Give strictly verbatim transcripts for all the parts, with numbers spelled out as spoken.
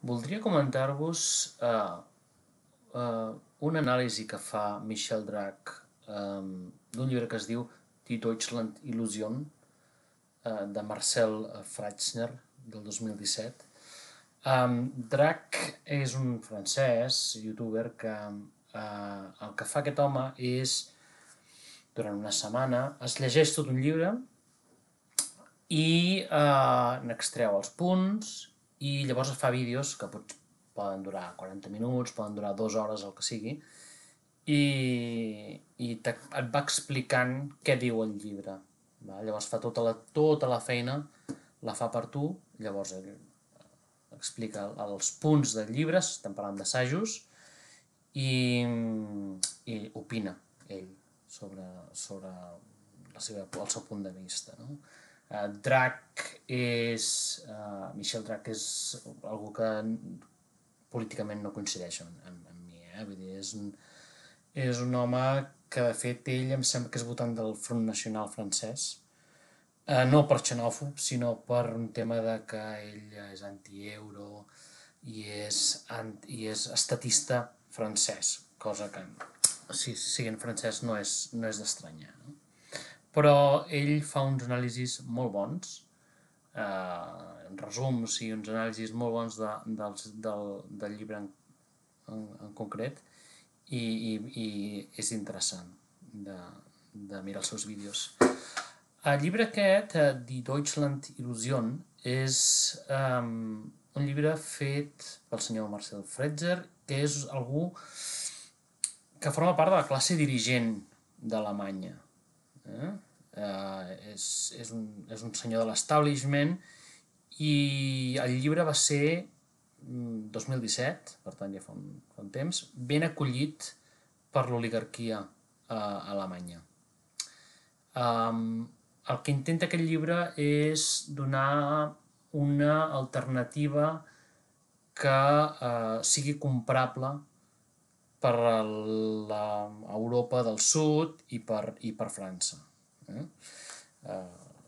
Voldria comentar-vos eh, eh, una anàlisi que fa Michel Drac eh, d'un llibre que es diu Die Deutschland Illusion, eh, de Marcel Freixner, del dos mil disset. Um, Drac és un francès, youtuber, que uh, el que fa aquest home és, durant una setmana, es llegeix tot un llibre i uh, n'extreu els punts i llavors es fa vídeos que pot, poden durar quaranta minuts, poden durar dues hores, el que sigui, i, i et va explicant què diu el llibre. Va? Llavors fa tota la, tota la feina, la fa per tu, llavors ell explica els punts del llibre, estem parlant d'assajos, i, i opina ell sobre, sobre la seva, el seu punt de vista. No? Uh, Drac és... Uh, Michel Drac és algú que políticament no coincideix amb, amb, amb mi, eh? Vull dir, és un, és un home que, de fet, ell em sembla que és votant del Front Nacional francès, Uh, no per xenòfob, sinó per un tema de que ell és anti-euro i és, anti, i és estatista francès, cosa que, si siguin francès, no és, no és d'estranyar. No? Però ell fa uns anàlisis molt bons, uh, resums i uns anàlisis molt bons de, dels, del, del llibre en, en, en concret, i, i, i és interessant de, de mirar els seus vídeos. El llibre aquest, Die Deutschland Illusion, és um, un llibre fet pel senyor Marcel Freixner, que és algú que forma part de la classe dirigent d'Alemanya. Eh? Uh, és, és, un, és un senyor de l'establishment, i el llibre va ser dos mil disset, per tant ja fa un, fa un temps, ben acollit per l'oligarquia uh, alemanya. Um, el que intenta aquest llibre és donar una alternativa que eh, sigui comprable per l'Europa del Sud i per, i per França. Eh? Eh,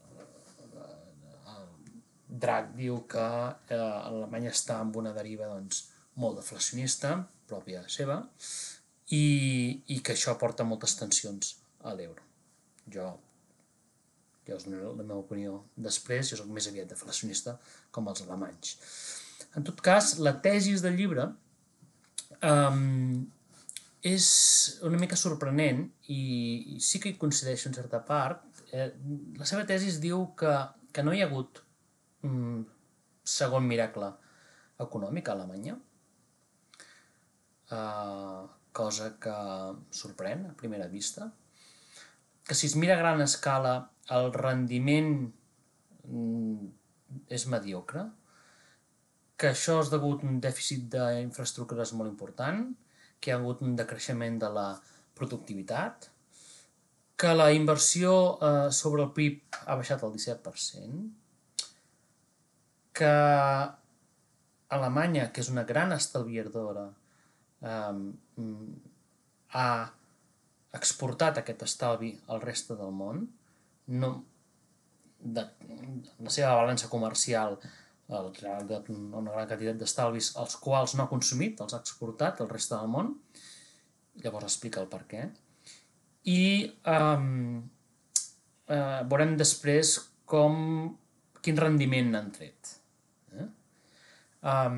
Drac diu que eh, Alemanya està en una deriva doncs, molt deflacionista, pròpia seva, i, i que això porta moltes tensions a l'euro. Jo ja us donaré la meva opinió després, jo soc més aviat deflacionista com els alemanys. En tot cas, la tesis del llibre um, és una mica sorprenent i, i sí que hi coincideixo en certa part. Eh, la seva tesi diu que, que no hi ha hagut un segon miracle econòmic a Alemanya, uh, cosa que sorprèn a primera vista, que si es mira a gran escala el rendiment és mediocre, que això és degut a un dèficit d'infraestructures molt important, que hi ha hagut un decreixement de la productivitat, que la inversió eh, sobre el P I B ha baixat el disset per cent, que Alemanya, que és una gran estalviadora, eh, ha exportat aquest estalvi al reste del món, no, de, de la seva balança comercial, el, una gran quantitat d'estalvis, els quals no ha consumit, els ha exportat al reste del món, llavors explica el per què. I um, uh, veurem després com, quin rendiment n'han tret. Eh? Um,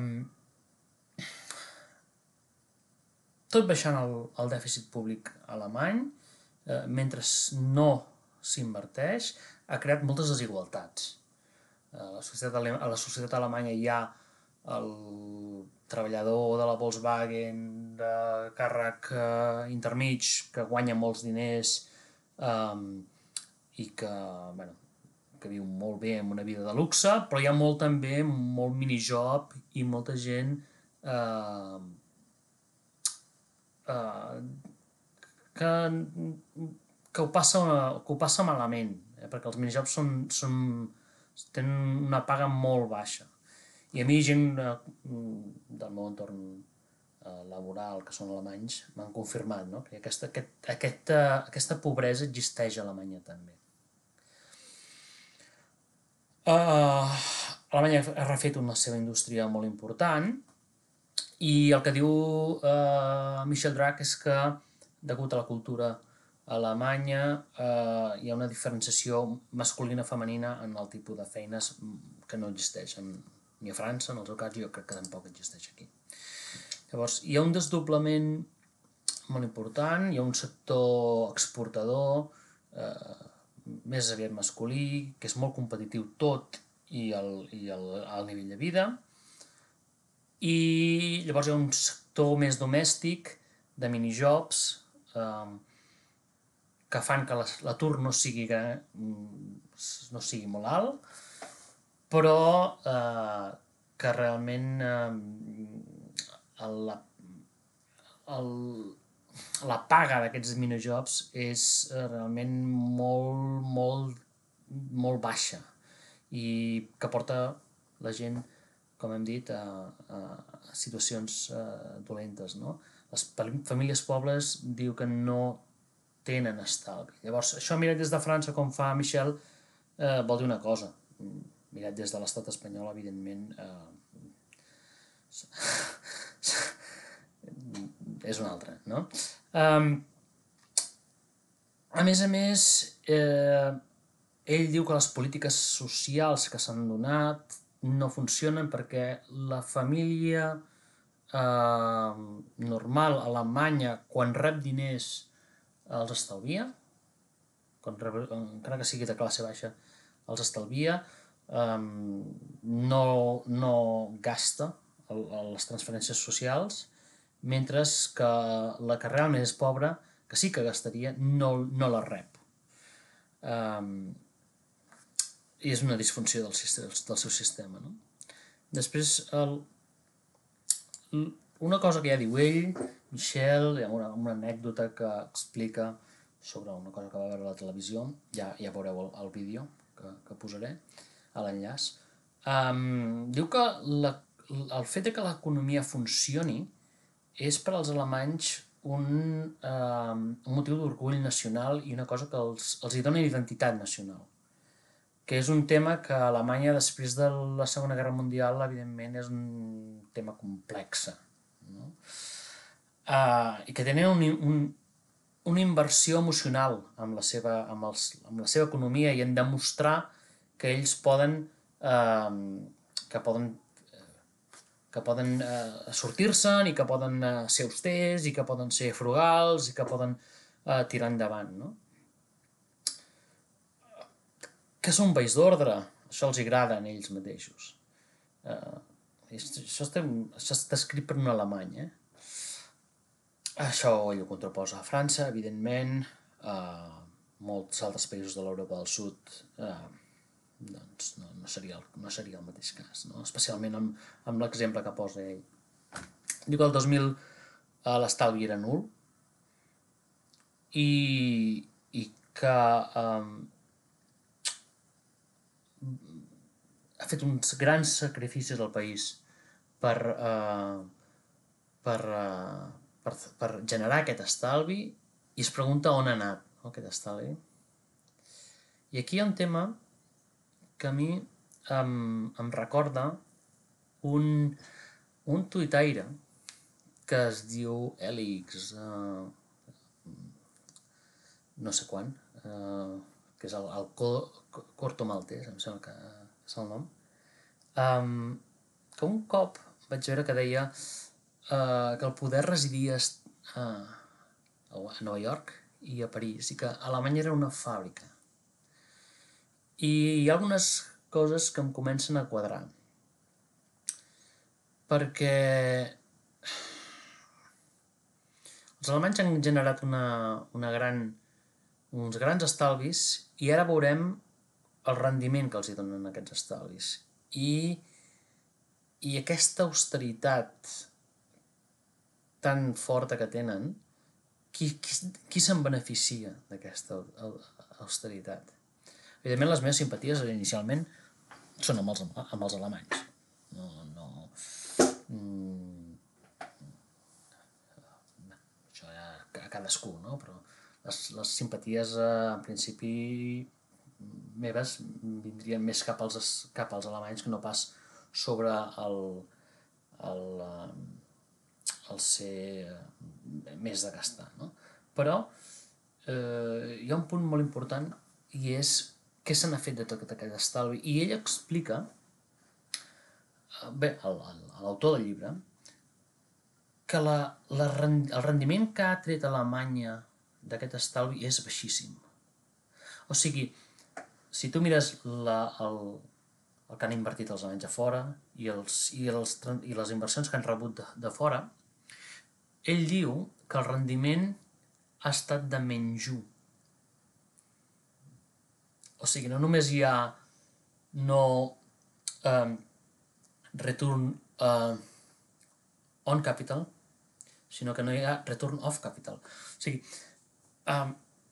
tot baixant el, el dèficit públic alemany, eh, mentre no s'inverteix, ha creat moltes desigualtats. A la societat, a la societat alemanya hi ha el treballador de la Volkswagen de càrrec eh, intermig que guanya molts diners eh, i que, bueno, que viu molt bé amb una vida de luxe, però hi ha molt també molt minijob i molta gent eh, eh, que, que, ho passa, que ho passa malament, eh, perquè els minijobs són, són, tenen una paga molt baixa. I a mi gent eh, del meu entorn eh, laboral, que són alemanys, m'han confirmat, no? que aquesta, aquest, aquesta, aquesta pobresa existeix a Alemanya també. Uh, Alemanya ha refet una seva indústria molt important i el que diu eh, Michel Drac és que, degut a la cultura alemanya, eh, hi ha una diferenciació masculina-femenina en el tipus de feines que no existeixen ni a França, en el seu cas, jo crec que tampoc existeix aquí. Llavors, hi ha un desdoblament molt important, hi ha un sector exportador eh, més aviat masculí, que és molt competitiu tot i el, i el, el nivell de vida, i llavors hi ha un sector més domèstic de minijobs eh, que fan que l'atur no sigui no sigui molt alt, però eh, que realment eh, la, el, la paga d'aquests minijobs és eh, realment molt, molt, molt baixa i que porta la gent, com hem dit, a, a situacions eh, dolentes, no? Les famílies pobres diu que no tenen estalvi. Llavors, això mirat des de França, com fa Michel, eh, vol dir una cosa. Mirat des de l'estat espanyol, evidentment, eh, és una altra, no? Um, a més a més, eh, ell diu que les polítiques socials que s'han donat no funcionen perquè la família eh, normal alemanya, quan rep diners, els estalvia, quan rep, encara que sigui de classe baixa, els estalvia, eh, no, no gasta el, les transferències socials, mentre que la que realment és pobra, que sí que gastaria, no, no la rep. Um, I és una disfunció del, del seu sistema. No? Després, el, una cosa que ja diu ell, Michel, hi ha una, una anècdota que explica sobre una cosa que va veure a la televisió, ja, ja veureu el, el vídeo que, que posaré a l'enllaç. Um, diu que la, el fet de que l'economia funcioni és per als alemanys un, uh, un motiu d'orgull nacional i una cosa que els, els hi dona identitat nacional, que és un tema que a Alemanya, després de la Segona Guerra Mundial, evidentment és un tema complex, no? Uh, i que tenen un, un, una inversió emocional amb la seva, amb els, amb la seva economia i en demostrar que ells poden uh, que poden que poden eh, sortir-se'n i que poden eh, ser austers i que poden ser frugals i que poden eh, tirar endavant, no? Que són un país d'ordre, això els agrada a ells mateixos. Eh, això, està, això està escrit per un alemany, eh? Això ell ho contraposa a França, evidentment, a molts altres països de l'Europa del Sud, eh, doncs no, no, seria el, no seria el mateix cas, no? Especialment amb, amb l'exemple que posa ell. Diu que el dos mil eh, l'estalvi era nul i, i que eh, ha fet uns grans sacrificis al país per, eh, per, eh, per, per generar aquest estalvi i es pregunta on ha anat, no, aquest estalvi. I aquí hi ha un tema que a mi em, em recorda un, un tuitaire que es diu Elix, uh, no sé quan, uh, que és el, el Corto Maltès, em sembla que és el nom, um, que un cop vaig veure que deia uh, que el poder residia uh, a Nova York i a París i que Alemanya era una fàbrica. I hi ha algunes coses que em comencen a quadrar. Perquè els alemanys han generat una, una gran, uns grans estalvis i ara veurem el rendiment que els hi donen aquests estalvis. I, i aquesta austeritat tan forta que tenen, qui, qui, qui se'n beneficia d'aquesta austeritat? Evidentment, les meves simpaties inicialment són amb els, amb els alemanys. No, no... Mm, això ja a cadascú, no? Però les, les simpaties, eh, en principi, meves vindrien més cap als, cap als alemanys que no pas sobre el, el, el ser més de gastar, no? Però eh, hi ha un punt molt important i és què se n'ha fet de tot aquest estalvi. I ell explica, bé, l'autor del llibre, que la, la, el rendiment que ha tret Alemanya d'aquest estalvi és baixíssim. O sigui, si tu mires la, el, el que han invertit els alemanys a fora i, els, i, els, i les inversions que han rebut de, de fora, ell diu que el rendiment ha estat de menys u. O sigui, no només hi ha no um, return uh, on capital, sinó que no hi ha return of capital. O sigui, um,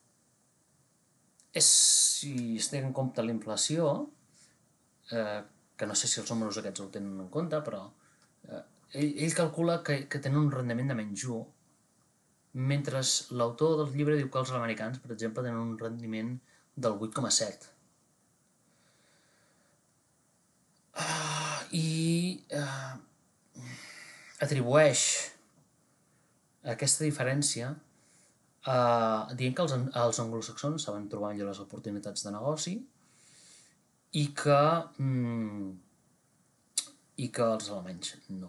és, si es té en compte la inflació, eh, que no sé si els números aquests ho tenen en compte, però eh, ell, ell calcula que, que tenen un rendiment de menys u, mentre l'autor del llibre diu que els americans, per exemple, tenen un rendiment del vuit coma set. Uh, I uh, atribueix aquesta diferència uh, dient que els, els anglosaxons saben trobar millor les oportunitats de negoci i que, mm, i que els alemanys no.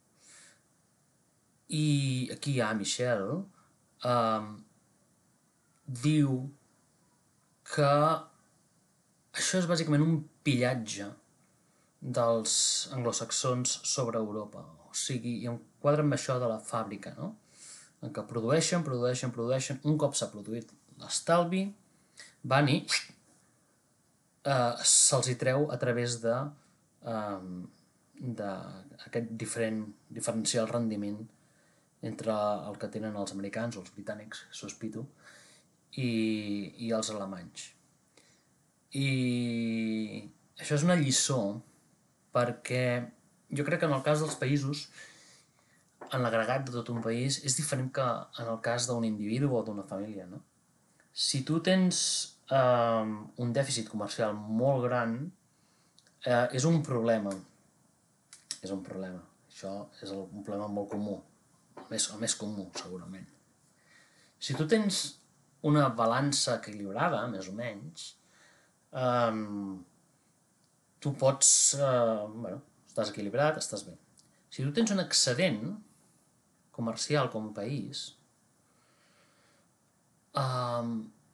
I aquí hi ha Michel, uh, diu que això és bàsicament un pillatge dels anglosaxons sobre Europa. O sigui, i enquadra amb això de la fàbrica, no? En què produeixen, produeixen, produeixen, un cop s'ha produït l'estalvi, van i eh, se'ls hi treu a través de eh, d'aquest diferent, diferencial rendiment entre el que tenen els americans o els britànics, sospito, i, i els alemanys. I això és una lliçó perquè jo crec que en el cas dels països, en l'agregat de tot un país, és diferent que en el cas d'un individu o d'una família, no? Si tu tens eh, un dèficit comercial molt gran, eh, és un problema. És un problema. Això és un problema molt comú, el més, el més comú, segurament. Si tu tens una balança equilibrada, més o menys, eh, tu pots, eh, bueno, estàs equilibrat, estàs bé. Si tu tens un excedent comercial com a país, eh,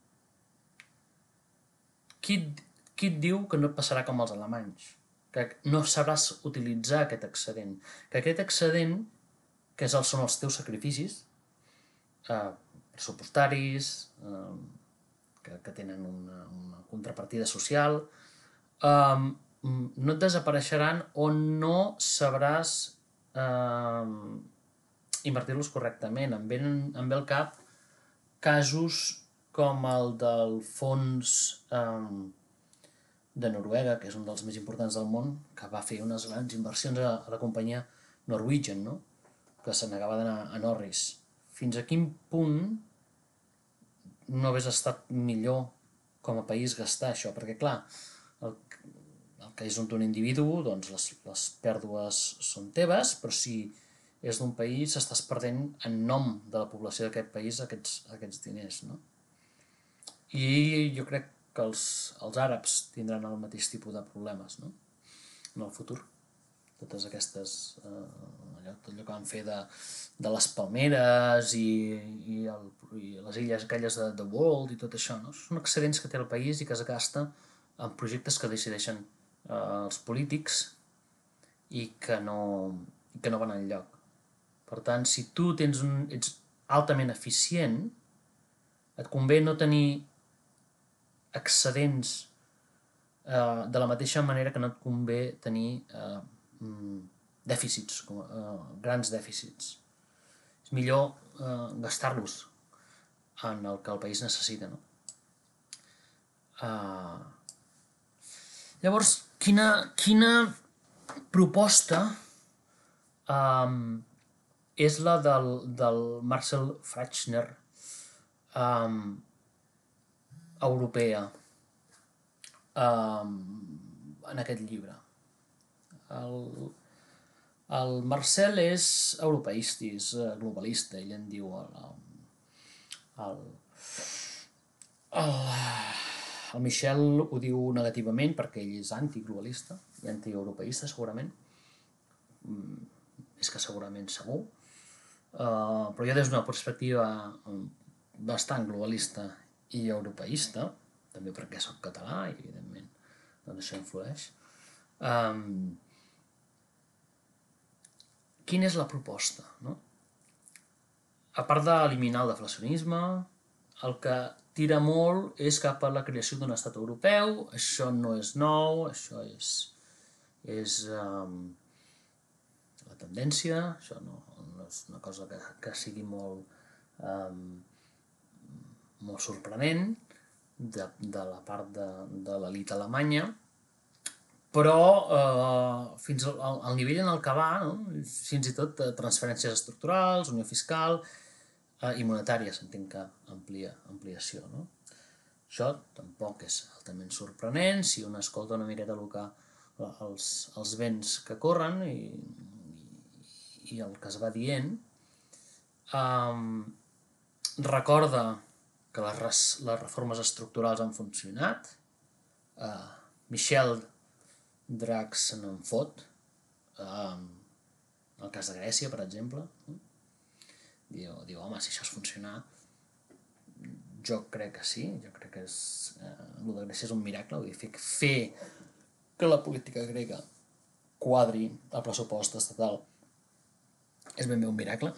qui, qui et diu que no et passarà com els alemanys? Que no sabràs utilitzar aquest excedent. Que aquest excedent, que és el, són els teus sacrificis, eh, pressupostaris, eh, que, que tenen una, una contrapartida social, eh, no et desapareixeran o no sabràs eh, invertir-los correctament. Em ve, em ve al cap casos com el del fons eh, de Noruega, que és un dels més importants del món, que va fer unes grans inversions a, a la companyia Norwegian, no? Que se negava d'anar a Norris. Fins a quin punt no hagués estat millor com a país gastar això? Perquè, clar, el, el que és d'un individu, doncs les, les pèrdues són teves, però si és d'un país, estàs perdent en nom de la població d'aquest país aquests, aquests diners, no? I jo crec que els, els àrabs tindran el mateix tipus de problemes, no? En el futur. Totes aquestes, eh, allò, tot allò que van fer de, de les palmeres i, i, el, i les illes aquelles de The World i tot això, no? Són excedents que té el país i que es gasta en projectes que decideixen eh, els polítics i que no, i que no van enlloc. Per tant, si tu tens un, ets altament eficient, et convé no tenir excedents eh, de la mateixa manera que no et convé tenir eh, dèficits, com, eh, grans dèficits. És millor eh, gastar-los en el que el país necessita, no? Uh, llavors, quina, quina proposta um, és la del, del Marcel Frachner um, europea? en aquest llibre. El, el Marcel és europeista, és globalista, ell en diu el, el, el, el Michel ho diu negativament perquè ell és antiglobalista i antieuropeista segurament, és que segurament segur, uh, però jo des d'una perspectiva bastant globalista i europeista, també perquè soc català i evidentment doncs això influeix. Um, quina és la proposta? No? A part d'eliminar el deflacionisme, el que tira molt és cap a la creació d'un estat europeu. Això no és nou, això és, és um, la tendència, això no, no és una cosa que, que sigui molt, um, molt sorprenent de, de la part de, de l'elit alemanya, però eh, fins al, al nivell en el que va, no? Fins i tot transferències estructurals, unió fiscal eh, i monetària, s'entén que amplia, ampliació. No? Això tampoc és altament sorprenent si un escolta una miqueta el que, els, els vents que corren i, i, i el que es va dient. Um, recorda que les, res, les reformes estructurals han funcionat. Uh, Michel Drac se n'en fot. Um, el cas de Grècia, per exemple. Diu, diu, home, si això és funcionar, jo crec que sí, jo crec que és, eh, el de Grècia és un miracle, vull dir, fer, fer que la política grega quadri el pressupost estatal és ben bé un miracle.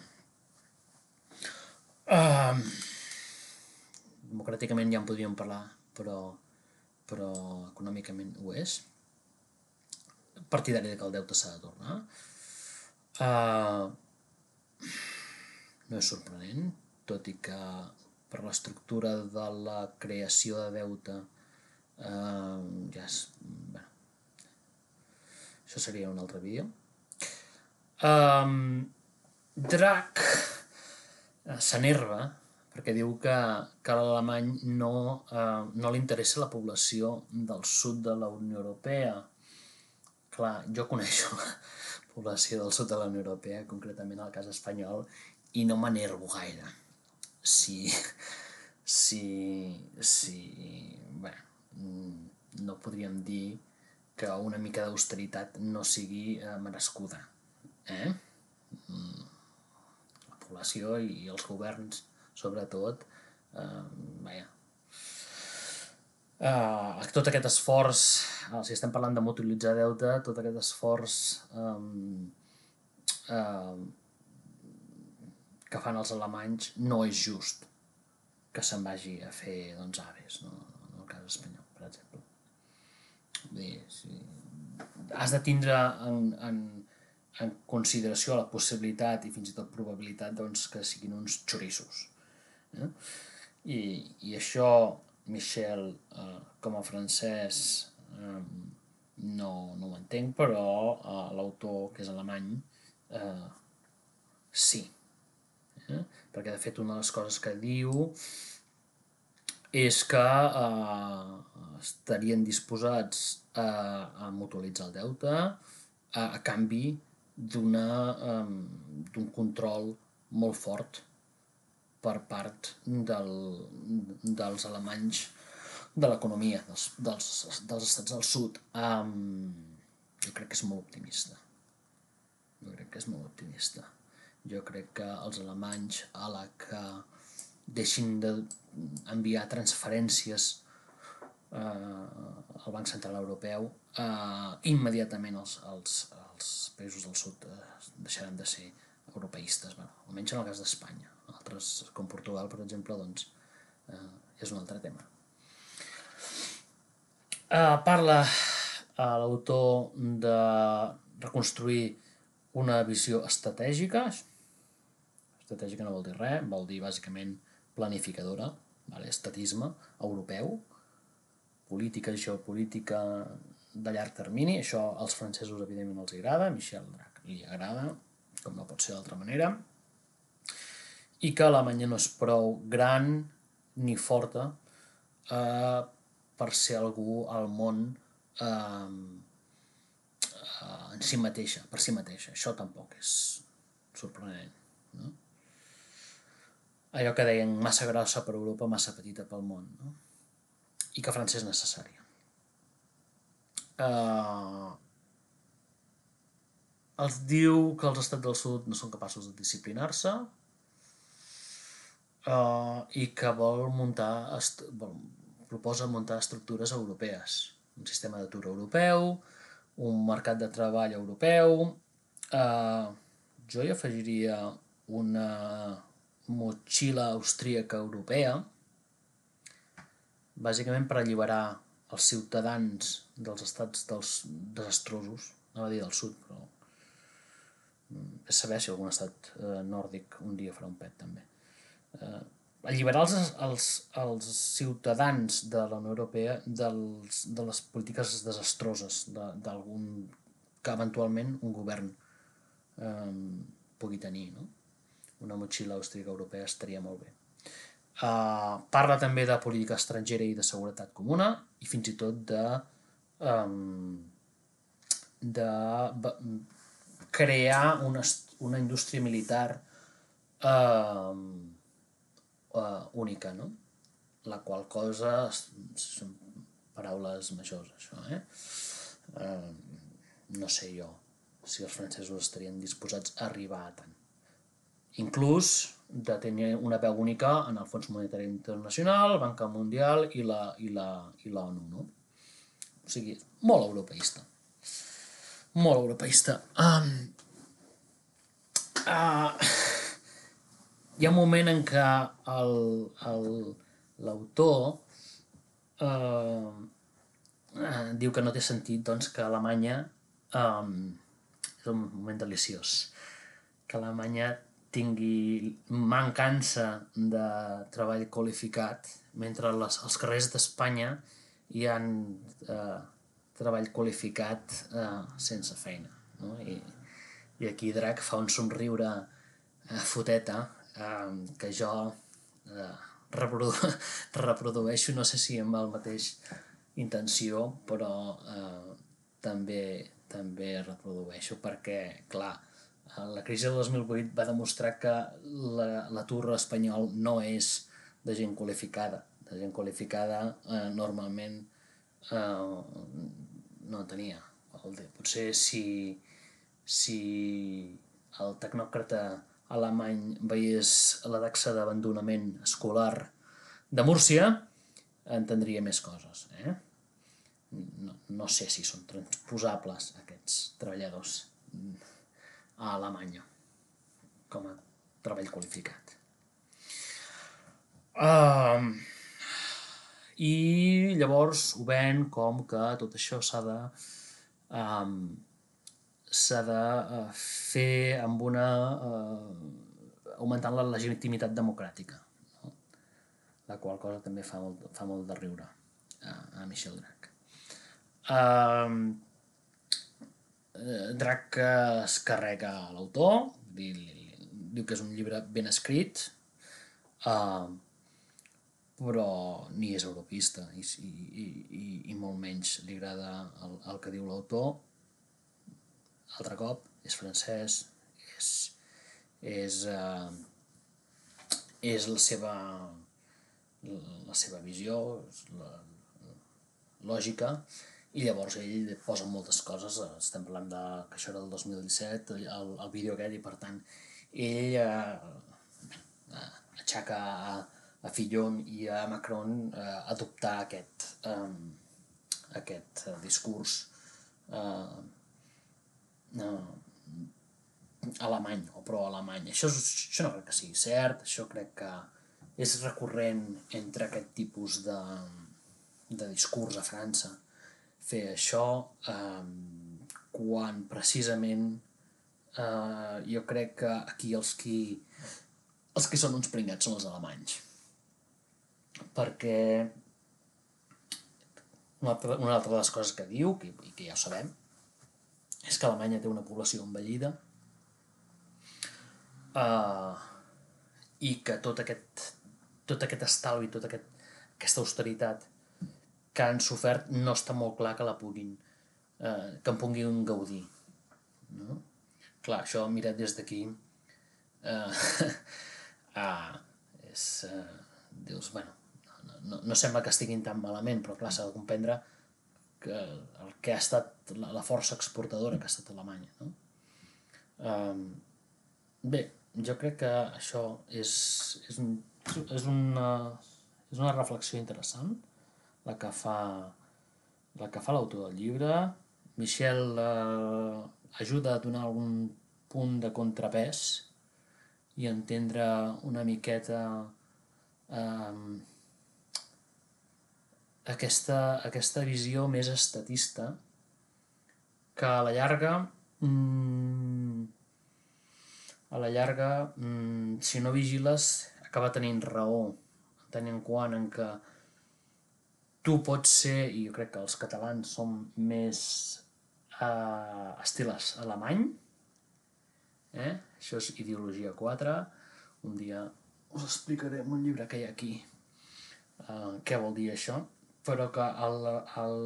Um, democràticament ja en podríem parlar, però, però econòmicament ho és. Partidari que el deute s'ha de tornar. Uh, no és sorprenent, tot i que per l'estructura de la creació de deute uh, ja és... Bueno, això seria un altre vídeo. Um, Drac uh, s'enerva perquè diu que, que a l'alemany no, uh, no li interessa la població del sud de la Unió Europea. Clar, jo coneixo la població del sud de la Unió Europea, concretament el cas espanyol, i no m'enervo gaire. Si, si, si, bé, no podríem dir que una mica d'austeritat no sigui eh, merescuda. Eh? La població i els governs, sobretot, eh, vaja, Uh, tot aquest esforç, uh, si estem parlant de mutualitzar deute, tot aquest esforç um, uh, que fan els alemanys no és just que se'n vagi a fer doncs, aves, no? En el cas espanyol, per exemple. Vull dir, si has de tindre en, en, en consideració la possibilitat i fins i tot probabilitat doncs, que siguin uns xorissos. Eh? I, i això Michel, eh, com a francès, eh, no, no ho entenc, però eh, l'autor, que és alemany, eh, sí. Eh? Perquè, de fet, una de les coses que diu és que eh, estarien disposats a, a mutualitzar el deute a, a canvi d'una, um, d'un control molt fort per part del, dels alemanys de l'economia dels, dels, dels estats del sud. Um, jo crec que és molt optimista. Jo crec que és molt optimista. Jo crec que els alemanys, a la que deixin d'enviar transferències eh, al Banc Central Europeu, eh, immediatament els, els, els països del sud eh, deixaran de ser europeistes, bueno, almenys en el cas d'Espanya. Altres, com Portugal, per exemple, doncs, eh, és un altre tema. Eh, parla eh, l'autor de reconstruir una visió estratègica. Estratègica no vol dir res, vol dir bàsicament planificadora, vale? Estatisme europeu, política i geopolítica de llarg termini. Això als francesos evidentment els agrada, Michel Drac li agrada, com no pot ser d'altra manera, i que Alemanya no és prou gran ni forta eh, per ser algú al món eh, en si mateixa, per si mateixa. Això tampoc és sorprenent, no? Allò que deien, massa grossa per Europa, massa petita pel món, no? I que França és necessària. Uh, els diu que els estats del sud no són capaços de disciplinar-se uh, i que vol muntar, vol, proposa muntar estructures europees, un sistema d'atur europeu, un mercat de treball europeu, uh, jo hi afegiria una motxilla austríaca europea, bàsicament per alliberar els ciutadans dels estats dels desastrosos, anava a dir del sud, però és saber si algun estat eh, nòrdic un dia farà un pet també. Eh, alliberar els, els, els ciutadans de la Unió Europea dels, de les polítiques desastroses d'algun que eventualment un govern eh, pugui tenir, no? Una motxilla austríaca europea estaria molt bé. Uh, parla també de política estrangera i de seguretat comuna i fins i tot de, um, de crear una, una indústria militar uh, uh, única, no? La qual cosa són paraules majors, això, eh? Uh, no sé jo si els francesos estarien disposats a arribar a tant. Inclús de tenir una veu única en el Fons Monetari Internacional, Banca Mundial i la, i la, i l'ONU, no? O sigui, molt europeista. Molt europeista. Um, uh, hi ha un moment en què l'autor uh, uh, diu que no té sentit doncs, que Alemanya um, és un moment deliciós, que Alemanya tingui mancança de treball qualificat, mentre les, als carrers d'Espanya hi ha eh, treball qualificat eh, sense feina, no? I, i aquí Drac fa un somriure eh, foteta eh, que jo eh, reprodu reprodueixo, no sé si amb el mateix intenció, però eh, també, també reprodueixo perquè, clar, la crisi del dos mil vuit va demostrar que l'atur espanyol no és de gent qualificada. De gent qualificada eh, normalment eh, no en tenia. Potser si, si el tecnòcrata alemany veiés la taxa d'abandonament escolar de Múrcia, entendria més coses. Eh? No, no sé si són transposables aquests treballadors a Alemanya com a treball qualificat. Uh, I llavors ho ven com que tot això s'ha de um, s'ha de uh, fer amb una uh, augmentant la legitimitat democràtica, no? La qual cosa també fa molt, fa molt de riure a, a Michel Drac. Uh, Drac es carrega l'autor, diu que és un llibre ben escrit, uh, però ni és europeista i, i, i, i molt menys li agrada el, el que diu l'autor. Altre cop, és francès, és, és, uh, és la seva, la seva visió, la, la lògica, i llavors ell posa moltes coses, estem parlant de, que això era el dos mil disset, el, el vídeo aquest, i per tant ell eh, aixaca a, a Fillon i a Macron eh, adoptar aquest, eh, aquest eh, discurs eh, eh, alemany o pro-alemany. Això, això no crec que sigui cert, això crec que és recurrent entre aquest tipus de, de discurs a França, fer això eh, quan precisament eh, jo crec que aquí els qui els que són uns pringats són els alemanys, perquè una altra, una altra de les coses que diu, que, i que ja ho sabem, és que Alemanya té una població envellida eh, i que tot aquest, tot aquest estalvi, tota aquest, aquesta austeritat que han sofert no està molt clar que la puguin, eh, que en puguin gaudir, no? Clar, això mirat des d'aquí, eh, ah, és, eh, dius, bueno, no, no, no sembla que estiguin tan malament, però clar, s'ha de comprendre que el que ha estat la, la força exportadora que ha estat Alemanya, no? Um, bé, jo crec que això és, és, un, és, una, és una reflexió interessant la que fa la que fa l'autor del llibre. Michel eh, ajuda a donar algun punt de contrapès i entendre una miqueta eh, aquesta, aquesta visió més estatista que a la llarga mmm, a la llarga mmm, si no vigiles acaba tenint raó, tenint en quant en que tu pots ser, i jo crec que els catalans som més eh, estiles alemany, eh? Això és ideologia quatre, un dia us explicaré en un llibre que hi ha aquí eh, què vol dir això, però que el, el,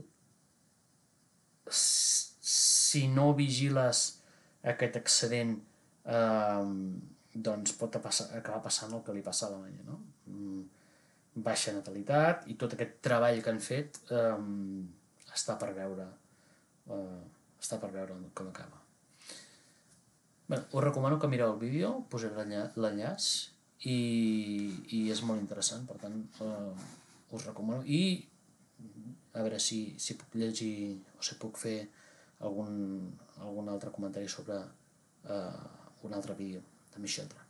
si no vigiles aquest excedent eh, doncs pot passar, acabar passant el que li passa a Alemanya, no? Baixa natalitat i tot aquest treball que han fet eh, està per veure eh, està per veure com acaba. Bé, us recomano que mireu el vídeo, posaré l'enllaç i, i és molt interessant, per tant eh, us recomano i a veure si, si puc llegir o si puc fer algun, algun altre comentari sobre eh, un altre vídeo de Michel Drac.